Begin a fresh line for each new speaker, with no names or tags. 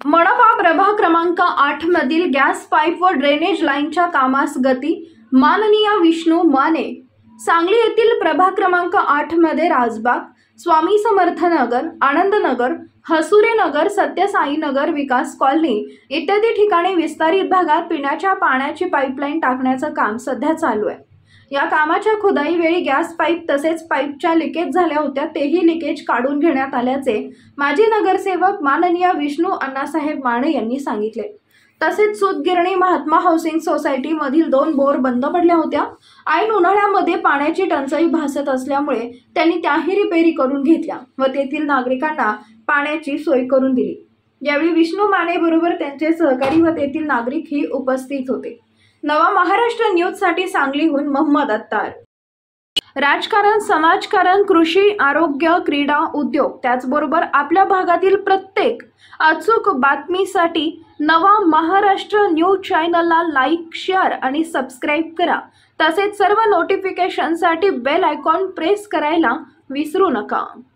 मनपा प्रभाग क्रमांक 8 मधील गॅस पाईप व ड्रेनेज लाईनच्या कामास गती। माननीय विष्णू माने। सांगली येथील प्रभाग क्रमांक 8 मध्ये राजबाग, स्वामी समर्थ नगर, आनंद नगर, हसुरे नगर, सत्यसाई नगर, विकास कॉलनी इत्यादी ठिकाणी विस्तारित भागात पिण्याच्या पाण्याची पाईपलाईन टाकण्याचं काम सध्या चालू आहे। या कामाच्या खुदाई वेळी गॅस पाईप तसेच पाईपच्या लिकेज झाल्या होत्या, तेही लिकेज काढून घेण्यात आल्याचे माजी नगरसेवक माननीय विष्णू अण्णासाहेब माने यांनी सांगितले। तसेच सूतगिरणी महात्मा हाऊसिंग सोसायटी मधील 2 बोर बंद पडल्या होत्या। ऐन उन्हाळ्यामध्ये पाण्याची टंचाई भासत असल्यामुळे त्यांनी त्याही रिपेरी करून घेतल्या व तेथील नागरिकांना पाण्याची सोय करून दिली। यावेळी विष्णू माने बरोबर त्यांचे सहकारी व तेथील नागरिक ही उपस्थित होते। नवा महाराष्ट्र न्यूज साठी सांगलीहून मोहम्मद अत्तार। राजकारण, समाजकारण, कृषी, आरोग्य, क्रीडा, उद्योग त्याचबरोबर आपल्या भागातील प्रत्येक अचूक बातमीसाठी नवा महाराष्ट्र न्यूज चॅनलला लाईक, शेअर आणि सबस्क्राईब करा। तसेच सर्व नोटिफिकेशनसाठी बेल आयकॉन प्रेस करायला विसरू नका।